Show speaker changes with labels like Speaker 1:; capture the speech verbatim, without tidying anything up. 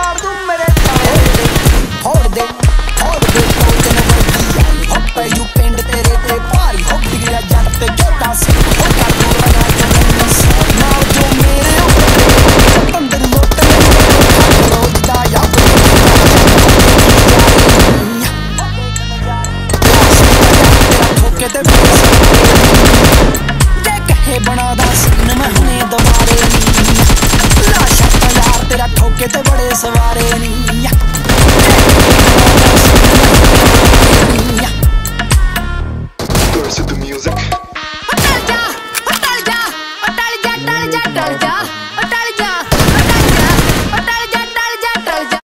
Speaker 1: ਮਾਰ ਦੂੰ ਮੇਰੇ ਤਾਲੇ ਦੇ ਫੋੜ ਦੇ ਫੋੜ ਦੇ ਤੋਤੇ ਨੂੰ ਵਰਗੀ ਹੋ ਪਈ ਪਿੰਡ ਤੇਰੇ ਤੇ ਭਾਰੀ ਹੋ ਬਿਗੜਿਆ ਜੱਟ ਤੇ ਜੋਟਾ ਸੀ ਹੋ ਕਰ ਦੂਰ ਲਗਾ ਕੇ ਮੈਨੂੰ ਸੋਚ ਨਾਲ ਜੋ ਮੇਰੇ ਅੰਦਰ ਲੋਟ ਰੋਜ਼ ਦਾ ਯਾਦ ਠੋਕੇ ਤੇ ਜੇ ਕਹੇ ਬਣਾਦਾ ਸੀਨ ਮੈਂ ਹੁਣੇ ਦੁਬਾਰੇ ਨੀ ਲਾ ਸ਼ਰਤਾਂ ਯਾਰ ਤੇਰਾ ਠੋਕੇ ਤੇ ਬੜੇ ਸਵਾਰੇ ਨੀ